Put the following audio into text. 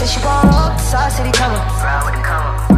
Said she gon' roll, South City come up. Ride with the come up.